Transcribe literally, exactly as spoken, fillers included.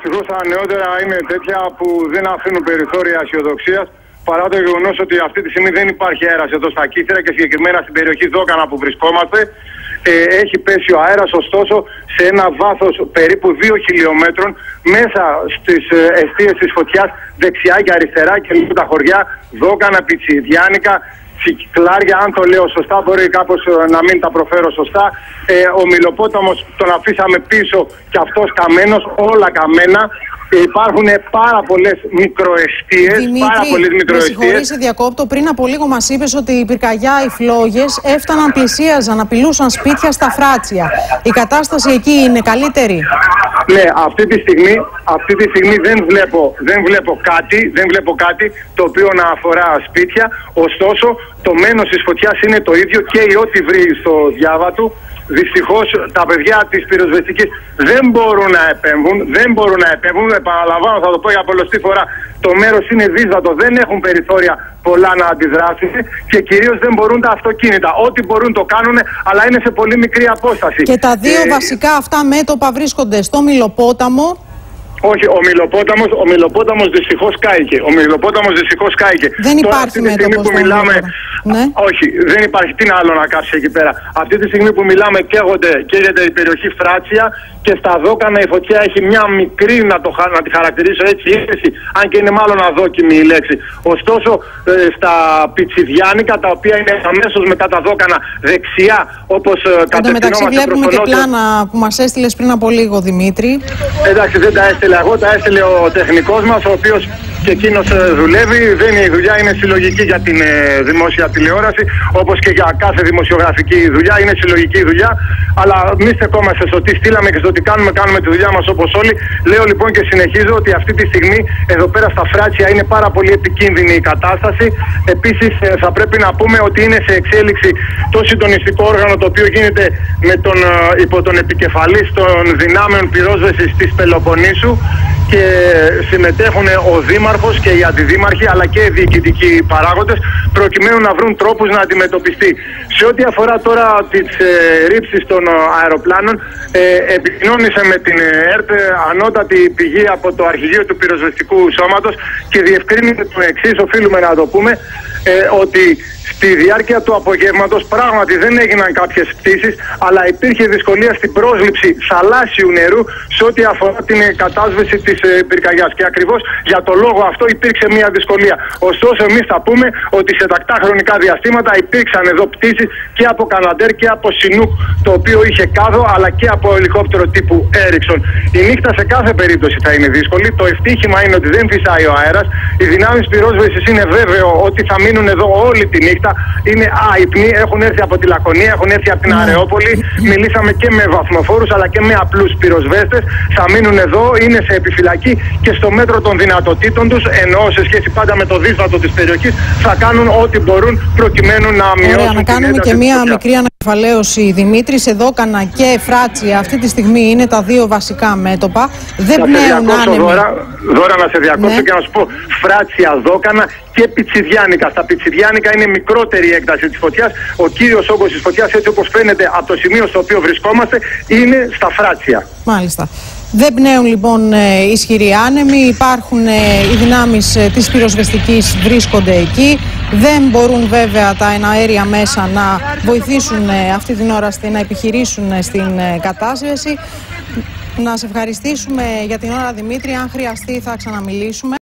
Δυστυχώς τα νεότερα είναι τέτοια που δεν αφήνουν περιθώρια αισιοδοξίας, παρά το γεγονός ότι αυτή τη στιγμή δεν υπάρχει αέρας εδώ στα Κύθυρα και συγκεκριμένα στην περιοχή Δόκανα που βρισκόμαστε. Ε, έχει πέσει ο αέρας, ωστόσο σε ένα βάθος περίπου δύο χιλιόμετρων μέσα στις ε, εστίες της φωτιάς, δεξιά και αριστερά και λίγο τα χωριά Δόκανα, Πιτσιδιάνικα, Κυκλάρια, αν το λέω σωστά, μπορεί κάπως να μην τα προφέρω σωστά. Ε, ο Μιλοπόταμος τον αφήσαμε πίσω και αυτός καμένος, όλα καμένα. Υπάρχουν πάρα πολλές μικροεστίες. Δημήτρη, πάρα πολλές μικροεστίες. με συγχωρείς, σε διακόπτω. Πριν από λίγο μας είπες ότι η πυρκαγιά, οι φλόγες έφταναν, πλησίαζαν, απειλούσαν σπίτια στα Φράτσια. Η κατάσταση εκεί είναι καλύτερη? Ναι, αυτή τη στιγμή, αυτή τη στιγμή δεν, βλέπω, δεν, βλέπω κάτι, δεν βλέπω κάτι το οποίο να αφορά σπίτια. Ωστόσο, το μένος της φωτιάς είναι το ίδιο και η ό,τι βρει στο διάβα του. Δυστυχώς τα παιδιά της πυροσβεστικής δεν μπορούν να επέμβουν, δεν μπορούν να επέμβουν, επαναλαμβάνω, θα το πω για πολλωστή φορά, το μέρος είναι δύσβατο, δεν έχουν περιθώρια πολλά να αντιδράσουν και κυρίως δεν μπορούν τα αυτοκίνητα. Ό,τι μπορούν το κάνουν, αλλά είναι σε πολύ μικρή απόσταση. Και τα δύο ε... βασικά αυτά μέτωπα βρίσκονται στο Μιλοπόταμο. Όχι, ο Μιλοπόταμος, ο Μιλοπόταμος δυστυχώς κάηκε. Ο Μιλοπόταμος δυστυχώς κάηκε. Δεν υπάρχει μέτωπος που μιλάμε. Ναι. Όχι, δεν υπάρχει. Τι άλλο να κάψει εκεί πέρα. Αυτή τη στιγμή που μιλάμε καίγονται, καίγεται η περιοχή Φράτσια και στα Δόκανα η φωτιά έχει μια μικρή, να, το, να τη χαρακτηρίσω έτσι, ύφεση, αν και είναι μάλλον αδόκιμη η λέξη. Ωστόσο, ε, στα Πιτσιδιάνικα, τα οποία είναι αμέσως μετά τα Δόκανα δεξιά, όπως ε, κατευθυνόμαστε. Εν τω μεταξύ βλέπουμε και πλάνα που μας έστειλες πριν από λίγο, Δημήτρη. Εντάξει, δεν τα έστειλε εγώ, τα έστειλε ο τεχνικός μας, ο οποίος και εκείνος δουλεύει. Δεν είναι η δουλειά, είναι συλλογική για την ε, δημόσια τηλεόραση, όπως και για κάθε δημοσιογραφική δουλειά, είναι συλλογική δουλειά. Αλλά μη στεκόμαστε στο τι στείλαμε και στο τι κάνουμε, κάνουμε τη δουλειά μας όπως όλοι. Λέω λοιπόν και συνεχίζω ότι αυτή τη στιγμή εδώ πέρα στα Φράτσια είναι πάρα πολύ επικίνδυνη η κατάσταση. Επίσης ε, θα πρέπει να πούμε ότι είναι σε εξέλιξη το συντονιστικό όργανο το οποίο γίνεται με τον, ε, υπό τον επικεφαλής των δυνάμεων πυρόσβεσης της Πελοποννήσου και συμμετέχουν ο Δήμαρχος και οι αντιδήμαρχοι αλλά και οι διοικητικοί παράγοντες προκειμένου να βρουν τρόπους να αντιμετωπιστεί. Σε ό,τι αφορά τώρα τις ε, ρήψεις των αεροπλάνων, ε, επικοινώνησε με την ΕΡΤ, ανώτατη πηγή από το Αρχηγείο του Πυροσβεστικού Σώματος, και διευκρίνησε το εξής, οφείλουμε να το πούμε, ε, ότι στη διάρκεια του απογεύματος πράγματι δεν έγιναν κάποιες πτήσεις, αλλά υπήρχε δυσκολία στην πρόσληψη θαλάσσιου νερού σε ό,τι αφορά την κατάσβεση της ε, πυρκαγιάς. Και ακριβώς για το λόγο αυτό υπήρξε μια δυσκολία. Ωστόσο, εμείς θα πούμε ότι σε τακτά χρονικά διαστήματα υπήρξαν εδώ πτήσεις και από Καναντέρ και από Σινούκ, το οποίο είχε κάδο, αλλά και από ελικόπτερο τύπου Έριξον. Η νύχτα σε κάθε περίπτωση θα είναι δύσκολη. Το ευτύχημα είναι ότι δεν φυσάει ο αέρας. Οι δυνάμεις πυρόσβεσης είναι βέβαιο ότι θα μείνουν εδώ όλη τη νύχτα. Είναι άϊπνοι, έχουν έρθει από τη Λακωνία, έχουν έρθει από την Αρεόπολη. Μιλήσαμε και με βαθμοφόρους αλλά και με απλούς πυροσβέστες. Θα μείνουν εδώ, είναι σε επιφυλακή και στο μέτρο των δυνατοτήτων τους, εννοώ σε σχέση πάντα με το δύσβατο της περιοχής, θα κάνουν ό,τι μπορούν προκειμένου να μειώσουν. Ωραία, να κάνουμε και μία μικρή ανακεφαλαίωση, Δημήτρη. Σε Δόκανα και Φράτσια αυτή τη στιγμή είναι τα δύο βασικά μέτωπα. Δεν πνέουν άνεμοι. Δώρα, δώρα να σε διακόψω, ναι, και να σου πω Φράτσια, Δόκανα και Πιτσιδιάνικα. Στα Πιτσιδιάνικα είναι μικρότερη έκταση της φωτιάς. Ο κύριος όγκος της φωτιάς, έτσι όπως φαίνεται από το σημείο στο οποίο βρισκόμαστε, είναι στα Φράτσια. Μάλιστα. Δεν πνέουν λοιπόν ε, ισχυροί άνεμοι, υπάρχουν ε, οι δυνάμεις ε, της πυροσβεστικής βρίσκονται εκεί. Δεν μπορούν βέβαια τα εναέρια μέσα να βοηθήσουν ε, αυτή την ώρα στη, να επιχειρήσουν ε, στην ε, κατάσβεση. Να σε ευχαριστήσουμε για την ώρα, Δημήτρη. Αν χρειαστεί θα ξαναμιλήσουμε.